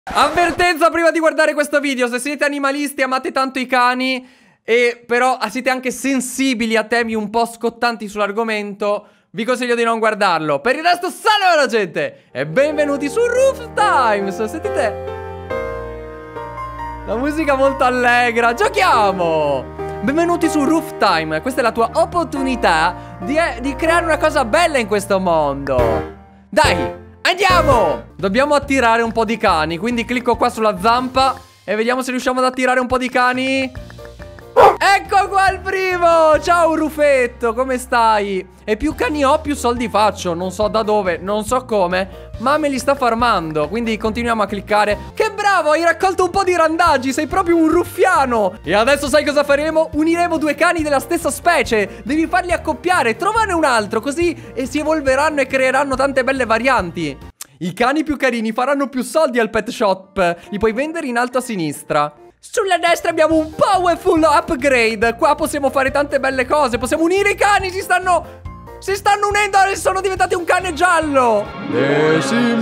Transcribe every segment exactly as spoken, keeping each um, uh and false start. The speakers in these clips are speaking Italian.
Avvertenza prima di guardare questo video: se siete animalisti, amate tanto i cani e però siete anche sensibili a temi un po' scottanti sull'argomento, vi consiglio di non guardarlo. Per il resto, salve la gente e benvenuti su Roof Times. Sentite la musica molto allegra. Giochiamo! Benvenuti su Roof Time. Questa è la tua opportunità di, eh, di creare una cosa bella in questo mondo. Dai, andiamo! Dobbiamo attirare un po' di cani, quindi clicco qua sulla zampa e vediamo se riusciamo ad attirare un po' di cani. Ecco qua il primo! Ciao Rufetto, come stai? E più cani ho, più soldi faccio. Non so da dove, non so come, ma me li sta farmando. Quindi continuiamo a cliccare. Che bravo, hai raccolto un po' di randaggi. Sei proprio un ruffiano. E adesso sai cosa faremo? Uniremo due cani della stessa specie. Devi farli accoppiare, trovane un altro, così e si evolveranno e creeranno tante belle varianti. I cani più carini faranno più soldi al pet shop. Li puoi vendere in alto a sinistra. Sulla destra abbiamo un powerful upgrade. Qua possiamo fare tante belle cose. Possiamo unire i cani. Si stanno Si stanno unendo e sono diventati un cane giallo. The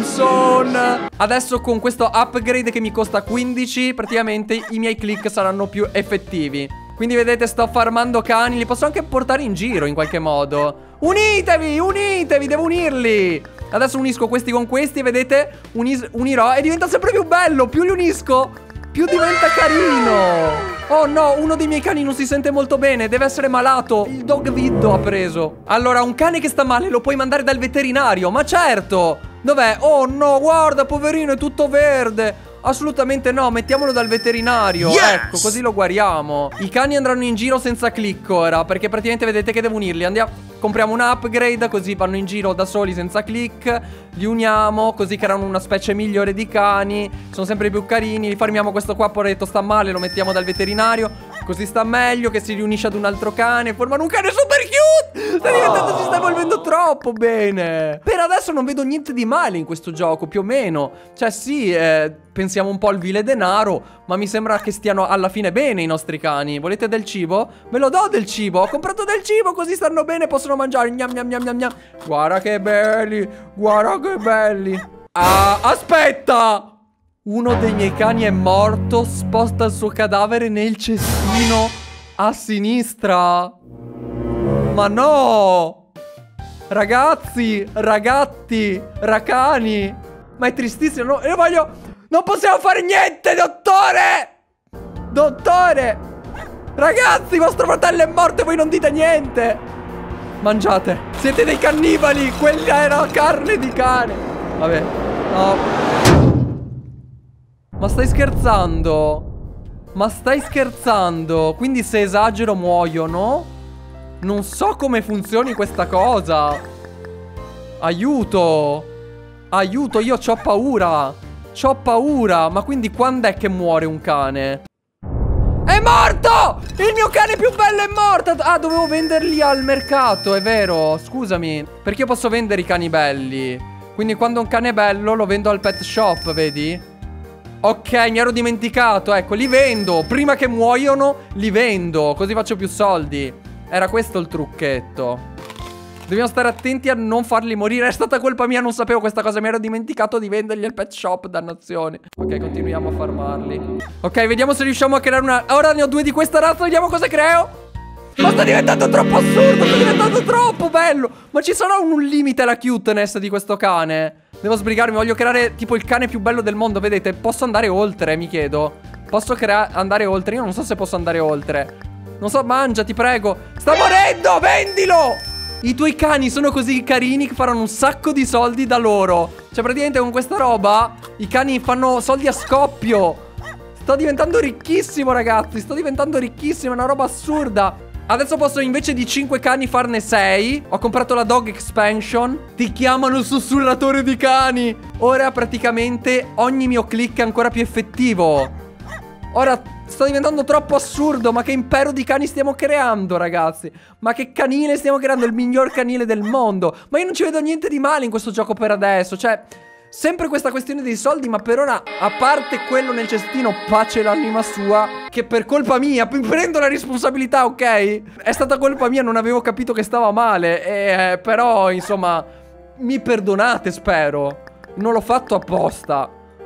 Simpson. Adesso con questo upgrade che mi costa quindici, praticamente i miei click saranno più effettivi. Quindi vedete, sto farmando cani. Li posso anche portare in giro in qualche modo. Unitevi, unitevi, devo unirli. Adesso unisco questi con questi, vedete? Unis unirò e diventa sempre più bello. Più li unisco, più diventa carino. Oh no, uno dei miei cani non si sente molto bene. Deve essere malato. Il dog viddo ha preso. Allora, un cane che sta male lo puoi mandare dal veterinario. Ma certo. Dov'è? Oh no, guarda, poverino, è tutto verde. Assolutamente no, mettiamolo dal veterinario. Yes! Ecco, così lo guariamo. I cani andranno in giro senza click ora, perché praticamente vedete che devo unirli. Andiamo, compriamo un upgrade, così vanno in giro da soli senza click. Li uniamo, così creano una specie migliore di cani. Sono sempre più carini. Rifarmiamo questo qua, poretto, sta male, lo mettiamo dal veterinario, così sta meglio, che si riunisce ad un altro cane. Formano un cane super cute. Sta diventando, si sta evolvendo troppo bene. Per adesso non vedo niente di male in questo gioco, più o meno. Cioè sì, eh, pensiamo un po' al vile denaro, ma mi sembra che stiano alla fine bene i nostri cani. Volete del cibo? Ve lo do del cibo. Ho comprato del cibo, così stanno bene, possono mangiare. Gnam gnam gnam gnam gnam. Guarda che belli, guarda che belli. Ah, aspetta! Uno dei miei cani è morto. Sposta il suo cadavere nel cestino a sinistra. Ma no! Ragazzi, ragatti, racani. Ma è tristissimo, no? Io voglio... Non possiamo fare niente, dottore! Dottore! Ragazzi, vostro fratello è morto e voi non dite niente! Mangiate. Siete dei cannibali. Quella era carne di cane. Vabbè. No. Ma stai scherzando? Ma stai scherzando? Quindi se esagero muoiono? Non so come funzioni questa cosa. Aiuto. Aiuto, io c'ho paura. C'ho paura. Ma quindi quando è che muore un cane? È morto! Il mio cane più bello è morto! Ah, dovevo venderli al mercato, è vero. Scusami. Perché io posso vendere i cani belli. Quindi quando un cane è bello lo vendo al pet shop, vedi? Ok, mi ero dimenticato. Ecco, li vendo. Prima che muoiono, li vendo. Così faccio più soldi. Era questo il trucchetto. Dobbiamo stare attenti a non farli morire. È stata colpa mia, non sapevo questa cosa. Mi ero dimenticato di vendergli al pet shop, dannazione. Ok, continuiamo a farmarli. Ok, vediamo se riusciamo a creare una... Ora ne ho due di questa razza, vediamo cosa creo. Ma sta diventando troppo assurdo. Sta diventando troppo bello. Ma ci sarà un limite alla cuteness di questo cane? Devo sbrigarmi, voglio creare tipo il cane più bello del mondo. Vedete, posso andare oltre, mi chiedo. Posso andare oltre? Io non so se posso andare oltre. Non so, mangia, ti prego. Sta morendo, vendilo. I tuoi cani sono così carini che faranno un sacco di soldi da loro. Cioè praticamente con questa roba i cani fanno soldi a scoppio. Sto diventando ricchissimo, ragazzi. Sto diventando ricchissimo, è una roba assurda. Adesso posso invece di cinque cani farne sei. Ho comprato la dog expansion. Ti chiamano il sussurratore di cani. Ora praticamente ogni mio click è ancora più effettivo. Ora sto diventando troppo assurdo. Ma che impero di cani stiamo creando, ragazzi. Ma che canile stiamo creando, il miglior canile del mondo. Ma io non ci vedo niente di male in questo gioco per adesso. Cioè, sempre questa questione dei soldi, ma per ora, a parte quello nel cestino, pace l'anima sua, che per colpa mia, prendo la responsabilità, ok? È stata colpa mia, non avevo capito che stava male. E, eh, però, insomma, mi perdonate, spero. Non l'ho fatto apposta.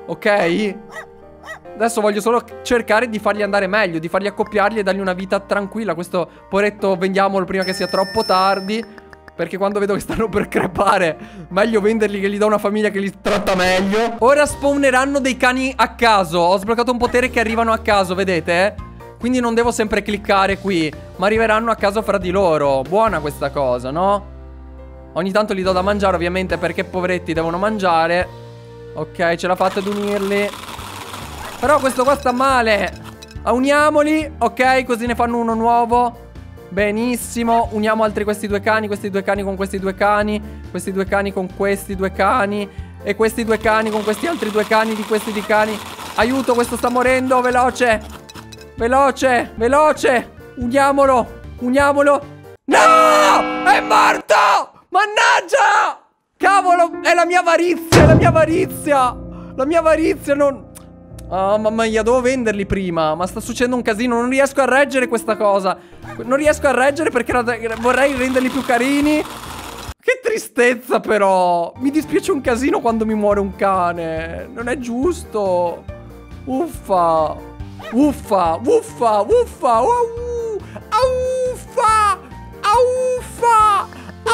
Ok? Adesso voglio solo cercare di farli andare meglio, di farli accoppiarli e dargli una vita tranquilla. Questo poretto vendiamolo prima che sia troppo tardi, perché quando vedo che stanno per crepare, meglio venderli, che gli do una famiglia che li tratta meglio. Ora spawneranno dei cani a caso. Ho sbloccato un potere che arrivano a caso, vedete? Quindi non devo sempre cliccare qui, ma arriveranno a caso fra di loro. Buona questa cosa, no? Ogni tanto li do da mangiare, ovviamente, perché poveretti devono mangiare. Ok, ce la fate ad unirli. Però questo qua sta male. Uniamoli, ok, così ne fanno uno nuovo. Benissimo, uniamo altri questi due cani, questi due cani con questi due cani, questi due cani con questi due cani, e questi due cani con questi altri due cani di questi di cani. Aiuto, questo sta morendo, veloce. Veloce, veloce. Uniamolo, uniamolo. No! È morto! Mannaggia! Cavolo, è la mia avarizia, è la mia avarizia. La mia avarizia non... Oh, mamma mia, devo venderli prima. Ma sta succedendo un casino, non riesco a reggere questa cosa. Non riesco a reggere perché vorrei renderli più carini. Che tristezza però. Mi dispiace un casino quando mi muore un cane. Non è giusto. Uffa. Uffa, uffa, uffa. Au. Uffa. Uffa.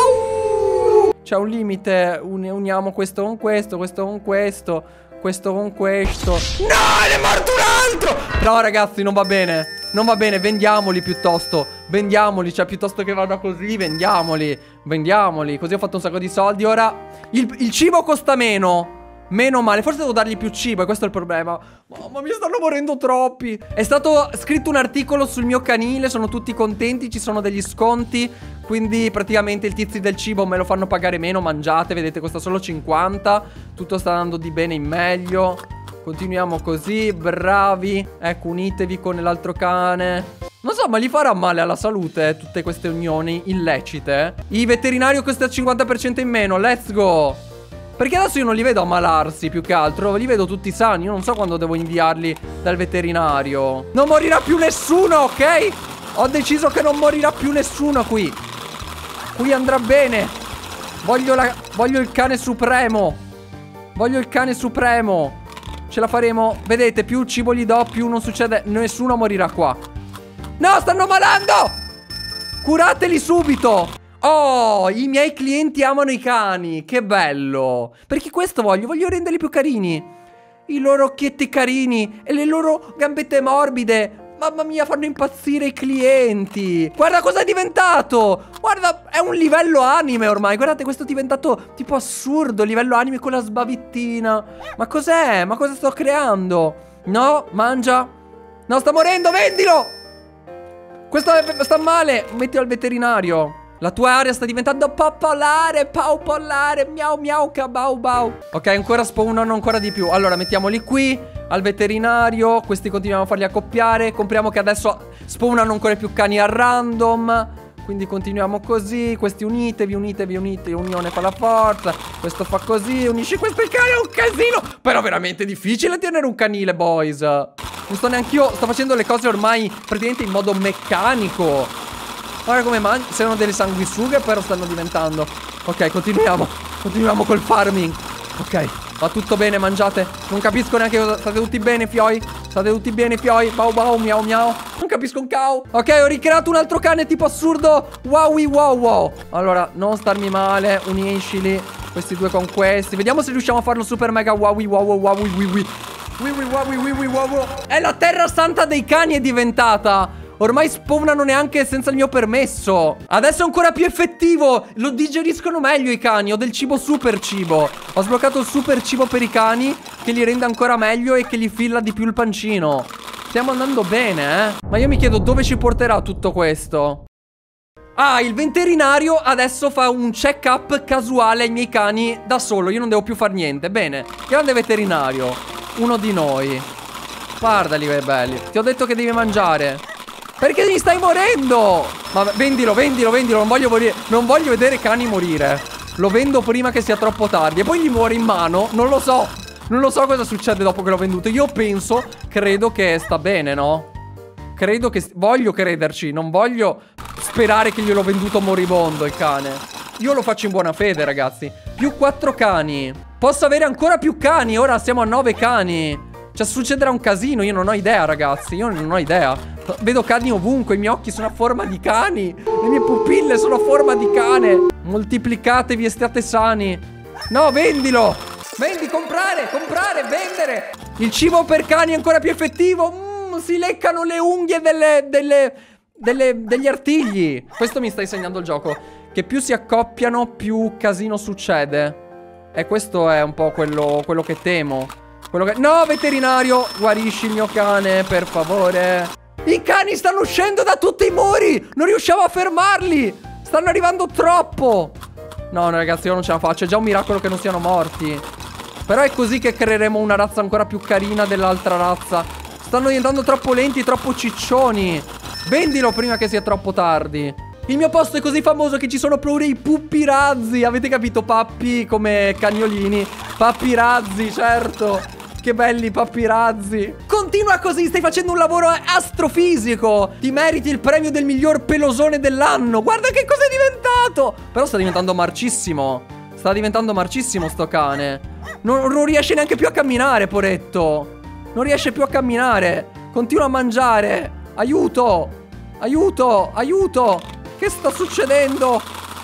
Au. C'è un limite. Uniamo questo con questo, questo con questo, questo con questo. No, ne è morto un altro. No ragazzi, non va bene. Non va bene, vendiamoli piuttosto. Vendiamoli, cioè piuttosto che vada così, vendiamoli. Vendiamoli, così ho fatto un sacco di soldi. Ora il, il cibo costa meno. Meno male, forse devo dargli più cibo, e questo è il problema. Mamma mia, stanno morendo troppi. È stato scritto un articolo sul mio canile, sono tutti contenti, ci sono degli sconti. Quindi praticamente il tizio del cibo me lo fanno pagare meno, mangiate, vedete, costa solo cinquanta. Tutto sta andando di bene in meglio. Continuiamo così, bravi. Ecco, unitevi con l'altro cane. Non so, ma gli farà male alla salute tutte queste unioni illecite? Il veterinario costa il cinquanta per cento in meno, let's go. Perché adesso io non li vedo ammalarsi più che altro, li vedo tutti sani. Io non so quando devo inviarli dal veterinario. Non morirà più nessuno, ok? Ho deciso che non morirà più nessuno qui. Qui andrà bene. Voglio, la... Voglio il cane supremo. Voglio il cane supremo. Ce la faremo. Vedete, più cibo gli do, più non succede. Nessuno morirà qua. No, stanno malando. Curateli subito. Oh, i miei clienti amano i cani. Che bello. Perché questo voglio, voglio renderli più carini. I loro occhietti carini e le loro gambette morbide. Mamma mia, fanno impazzire i clienti. Guarda cosa è diventato. Guarda, è un livello anime ormai. Guardate, questo è diventato tipo assurdo. Livello anime con la sbavittina. Ma cos'è? Ma cosa sto creando? No, mangia. No, sta morendo, vendilo. Questo è, sta male. Mettilo al veterinario. La tua area sta diventando popolare, popolare, miau miau, cabau bau. Ok, ancora spawnano ancora di più. Allora, mettiamoli qui, al veterinario. Questi continuiamo a farli accoppiare. Compriamo che adesso spawnano ancora più cani a random. Quindi continuiamo così. Questi unitevi, unitevi, unitevi. Unione fa la forza. Questo fa così, unisci questi cani, è un casino. Però veramente difficile tenere un canile, boys. Non sto neanche io, sto facendo le cose ormai praticamente in modo meccanico. Guarda come mangiano, sono delle sanguisughe, però stanno diventando. Ok, continuiamo. Continuiamo col farming. Ok, va tutto bene, mangiate. Non capisco neanche cosa. State tutti bene, fioi? State tutti bene, fioi? Bau bau, miau miau. Non capisco un cow. Ok, ho ricreato un altro cane tipo assurdo. Wowi wow wow. Allora, non starmi male, uniscili questi due con questi. Vediamo se riusciamo a farlo super mega wowi wow wow wow wi wi. Wi wi wow wi wi wow wow. È la terra santa dei cani è diventata. Ormai spawnano neanche senza il mio permesso. Adesso è ancora più effettivo. Lo digeriscono meglio i cani. Ho del cibo super cibo. Ho sbloccato il super cibo per i cani, che li rende ancora meglio e che gli filla di più il pancino. Stiamo andando bene, eh. Ma io mi chiedo dove ci porterà tutto questo. Ah, il veterinario adesso fa un check-up casuale ai miei cani da solo. Io non devo più fare niente. Bene, grande veterinario. Uno di noi. Guardali che belli. Ti ho detto che devi mangiare. Perché mi stai morendo? Ma vendilo, vendilo, vendilo. Non voglio morire. Non voglio vedere cani morire. Lo vendo prima che sia troppo tardi. E poi gli muore in mano. Non lo so. Non lo so cosa succede dopo che l'ho venduto. Io penso, credo che sta bene, no? Credo che... Voglio crederci. Non voglio sperare che gliel'ho venduto moribondo il cane. Io lo faccio in buona fede, ragazzi. Più quattro cani. Posso avere ancora più cani. Ora siamo a nove cani. Cioè succederà un casino. Io non ho idea, ragazzi. Io non ho idea. Vedo cani ovunque. I miei occhi sono a forma di cani. Le mie pupille sono a forma di cane. Moltiplicatevi e stiate sani. No, vendilo. Vendi, comprare, comprare, vendere. Il cibo per cani è ancora più effettivo. mm, Si leccano le unghie delle, delle, delle, degli artigli. Questo mi sta insegnando il gioco. Che più si accoppiano, più casino succede. E questo è un po' quello, quello che temo. Quello che... No, veterinario, guarisci il mio cane, per favore. I cani stanno uscendo da tutti i muri. Non riusciamo a fermarli. Stanno arrivando troppo. No, no, ragazzi, io non ce la faccio. È già un miracolo che non siano morti. Però è così che creeremo una razza ancora più carina dell'altra razza. Stanno diventando troppo lenti, troppo ciccioni. Vendilo prima che sia troppo tardi. Il mio posto è così famoso che ci sono pure i puppi razzi. Avete capito? Pappi come cagnolini. Pappi razzi, certo. Che belli pappi razzi. Continua così, stai facendo un lavoro astrofisico. Ti meriti il premio del miglior pelosone dell'anno. Guarda che cosa è diventato. Però sta diventando marcissimo. Sta diventando marcissimo sto cane. Non, non riesce neanche più a camminare, poretto. Non riesce più a camminare. Continua a mangiare. Aiuto. Aiuto, aiuto. Che sta succedendo?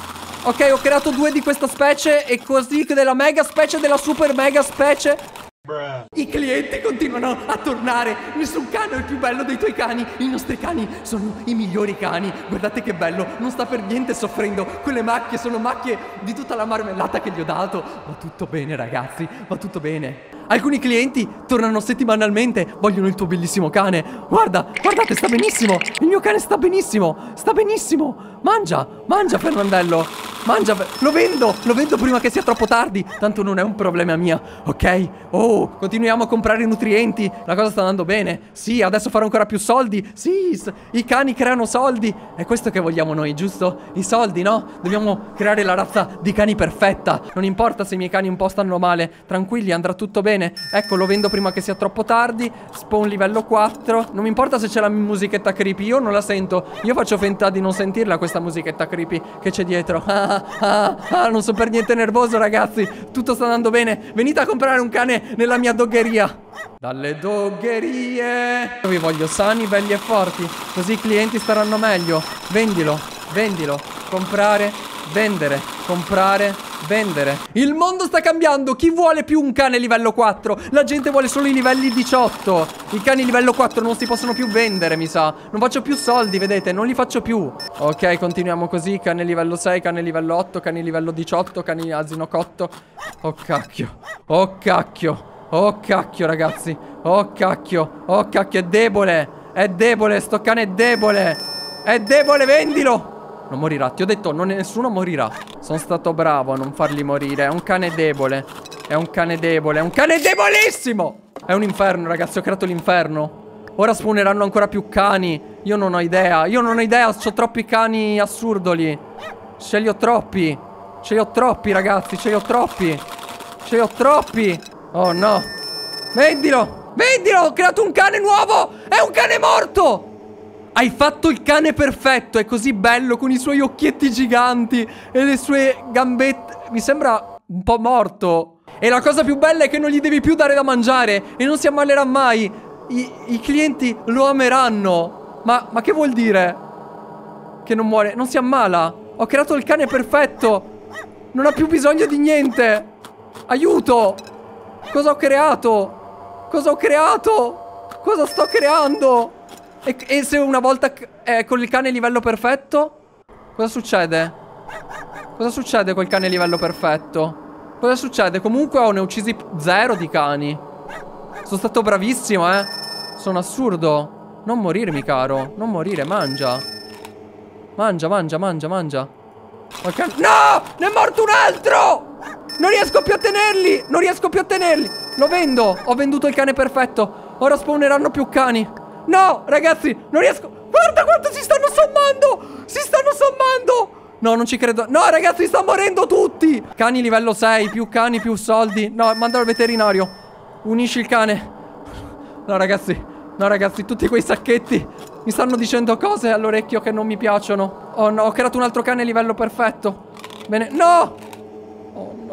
Ok, ho creato due di questa specie e così della mega specie, della super mega specie. I clienti continuano a tornare. Nessun cane è il più bello dei tuoi cani. I nostri cani sono i migliori cani. Guardate che bello, non sta per niente soffrendo. Quelle macchie sono macchie di tutta la marmellata che gli ho dato. Va tutto bene, ragazzi, va tutto bene. Alcuni clienti tornano settimanalmente. Vogliono il tuo bellissimo cane. Guarda, guardate, sta benissimo. Il mio cane sta benissimo. Sta benissimo. Mangia, mangia Fernandello. Mangia, lo vendo, lo vendo prima che sia troppo tardi. Tanto non è un problema mia, ok? Oh, continuiamo a comprare nutrienti. La cosa sta andando bene. Sì, adesso farò ancora più soldi. Sì, i cani creano soldi. È questo che vogliamo noi, giusto? I soldi, no? Dobbiamo creare la razza di cani perfetta. Non importa se i miei cani un po' stanno male. Tranquilli, andrà tutto bene. Ecco, lo vendo prima che sia troppo tardi. Spawn livello quattro. Non mi importa se c'è la musichetta creepy. Io non la sento. Io faccio finta di non sentirla questa musichetta creepy che c'è dietro. Ah, Ah, ah, non sono per niente nervoso, ragazzi. Tutto sta andando bene. Venite a comprare un cane nella mia dogheria. Dalle dogherie. Io vi voglio sani, belli e forti. Così i clienti staranno meglio. Vendilo, vendilo. Comprare, vendere. Comprare, vendere. Il mondo sta cambiando. Chi vuole più un cane livello quattro? La gente vuole solo i livelli diciotto. I cani livello quattro non si possono più vendere, mi sa. Non faccio più soldi, vedete? Non li faccio più. Ok, continuiamo così. Cane livello sei, cane livello otto, cani livello diciotto, cani asino cotto. Oh cacchio. Oh cacchio. Oh cacchio, ragazzi. Oh cacchio. Oh cacchio, è debole. È debole, sto cane è debole. È debole, vendilo. Non morirà, ti ho detto, non nessuno morirà. Sono stato bravo a non farli morire. È un cane debole. È un cane debole. È un cane debolissimo. È un inferno, ragazzi, ho creato l'inferno. Ora spawneranno ancora più cani. Io non ho idea. Io non ho idea, ho troppi cani assurdoli. Ce li ho troppi. Ce li ho troppi, ragazzi, ce li ho troppi. Ce li ho troppi. Oh no. Vendilo. Vendilo, ho creato un cane nuovo. È un cane morto. Hai fatto il cane perfetto, è così bello con i suoi occhietti giganti e le sue gambette. Mi sembra un po' morto. E la cosa più bella è che non gli devi più dare da mangiare e non si ammalerà mai. I, i clienti lo ameranno. Ma, ma che vuol dire? Che non muore, non si ammala. Ho creato il cane perfetto. Non ha più bisogno di niente. Aiuto. Cosa ho creato? Cosa ho creato? Cosa sto creando? E, e se una volta è con il cane livello perfetto? Cosa succede? Cosa succede col cane livello perfetto? Cosa succede? Comunque ho ne uccisi zero di cani. Sono stato bravissimo, eh. Sono assurdo. Non morirmi, caro. Non morire, mangia. Mangia, mangia, mangia, mangia. Okay. No! Ne è morto un altro! Non riesco più a tenerli! Non riesco più a tenerli! Lo vendo! Ho venduto il cane perfetto. Ora spawneranno più cani. No, ragazzi, non riesco. Guarda quanto si stanno sommando. Si stanno sommando. No, non ci credo. No, ragazzi, stanno morendo tutti. Cani livello sei, più cani, più soldi. No, manda al veterinario. Unisci il cane. No, ragazzi. No, ragazzi, tutti quei sacchetti mi stanno dicendo cose all'orecchio che non mi piacciono. Oh no, ho creato un altro cane livello perfetto. Bene, no. Oh no,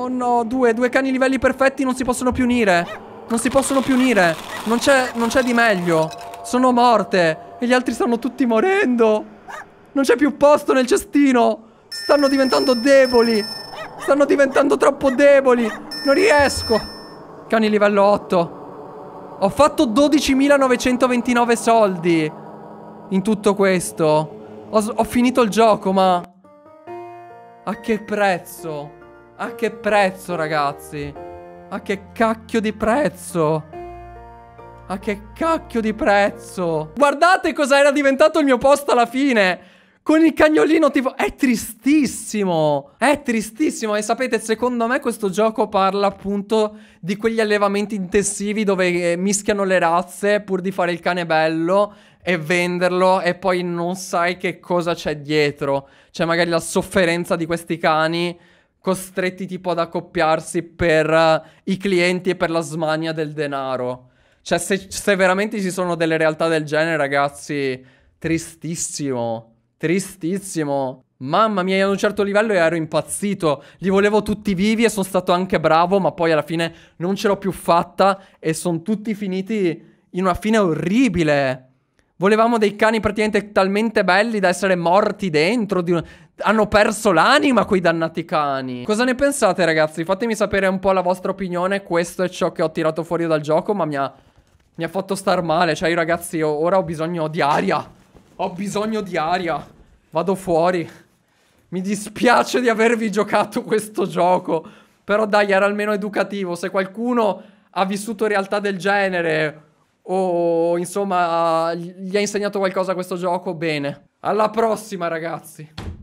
Oh no, due, due cani livelli perfetti non si possono più unire. Non si possono più unire. Non c'è, non c'è di meglio. Sono morte. E gli altri stanno tutti morendo. Non c'è più posto nel cestino. Stanno diventando deboli. Stanno diventando troppo deboli. Non riesco. Cani livello otto. Ho fatto dodicimilanovecentoventinove soldi in tutto questo. Ho, ho finito il gioco, ma a che prezzo? A che prezzo, ragazzi? A che cacchio di prezzo? A che cacchio di prezzo? Guardate cosa era diventato il mio posto alla fine. Con il cagnolino tipo... È tristissimo. È tristissimo. E sapete, secondo me questo gioco parla appunto di quegli allevamenti intensivi dove eh, mischiano le razze pur di fare il cane bello e venderlo, e poi non sai che cosa c'è dietro. C'è magari la sofferenza di questi cani costretti tipo ad accoppiarsi per uh, i clienti e per la smania del denaro. Cioè se, se veramente ci sono delle realtà del genere, ragazzi, tristissimo. Tristissimo. Mamma mia, ad un certo livello ero impazzito. Li volevo tutti vivi e sono stato anche bravo, ma poi alla fine non ce l'ho più fatta e sono tutti finiti in una fine orribile. Volevamo dei cani praticamente talmente belli da essere morti dentro. Di un... Hanno perso l'anima quei dannati cani. Cosa ne pensate, ragazzi? Fatemi sapere un po' la vostra opinione. Questo è ciò che ho tirato fuori dal gioco, ma mi ha, mi ha fatto star male. Cioè, io, ragazzi, io ora ho bisogno di aria. Ho bisogno di aria. Vado fuori. Mi dispiace di avervi giocato questo gioco, però dai, era almeno educativo. Se qualcuno ha vissuto realtà del genere o insomma gli ha insegnato qualcosa questo gioco, bene. Alla prossima, ragazzi.